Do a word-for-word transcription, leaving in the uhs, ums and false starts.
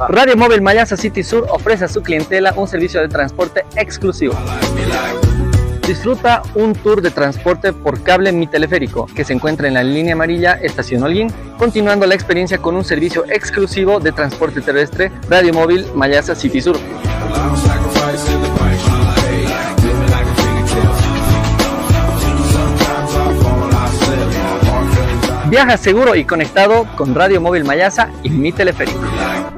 Radio Móvil Mayasa City Sur ofrece a su clientela un servicio de transporte exclusivo. Disfruta un tour de transporte por cable Mi Teleférico, que se encuentra en la línea amarilla Estación Holguín, continuando la experiencia con un servicio exclusivo de transporte terrestre Radio Móvil Mayasa City Sur. Viaja seguro y conectado con Radio Móvil Mayasa y Mi Teleférico.